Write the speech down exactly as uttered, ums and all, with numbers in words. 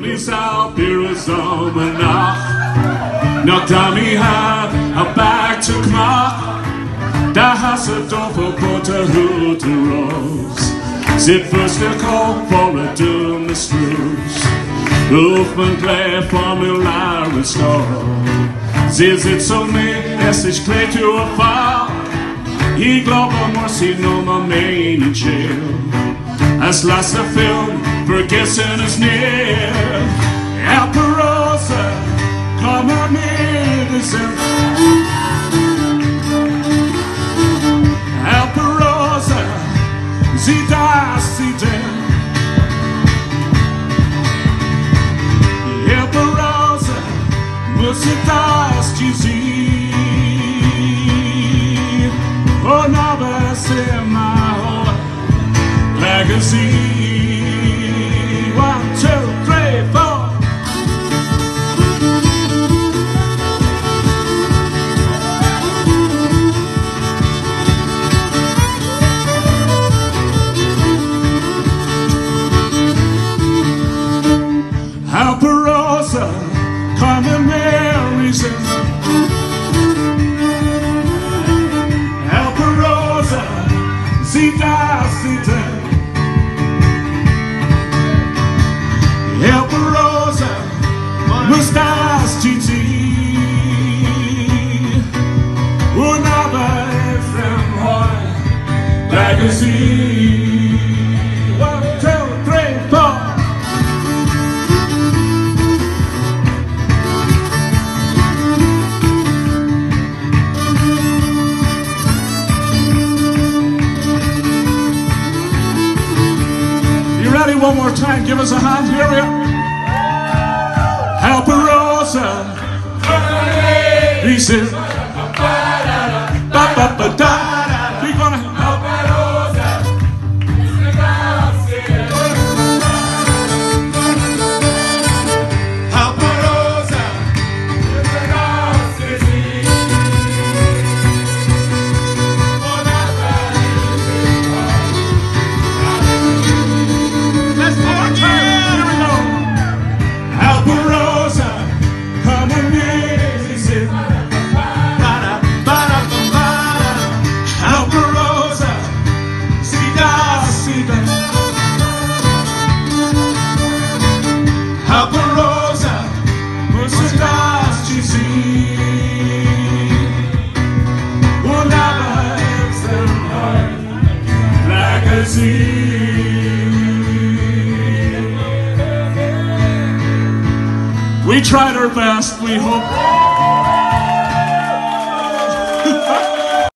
is auf ihre Sommernacht. Nachdem ich hab ein Berg zu gemacht, da hast du doch ein bunter Hut raus. Sie first der Kopf voller dumme Struß. Ruf mein gleich von mir Larry Star. Sie sitzt um mich, es ist gleich zu erfahren. Ich glaube, muss sie nur mal meinen Chill. Es lässt der Film, vergessen es nicht. Alperosa, komm mal mit, es ist Alperosa, sie das, sie denn. Alperosa, muss sie das, die sie. Oh, never say my whole legacy. One, two, three, four. Alperosa, come and marry me. Sie das, sie denn. Alperosa, muss das, die sie. Und aber ist im Heu, Legacy. One, two, three, four. Ready? One more time. Give us a hand. Here we are. Alperosa. He says, ba ba ba da. We're gonna Alperosa. Alperosa. Alperosa, come and visit. Alperosa, see that, see that. Alperosa, você das de si. Una vez en hoy, legacy. We tried our best, we hope.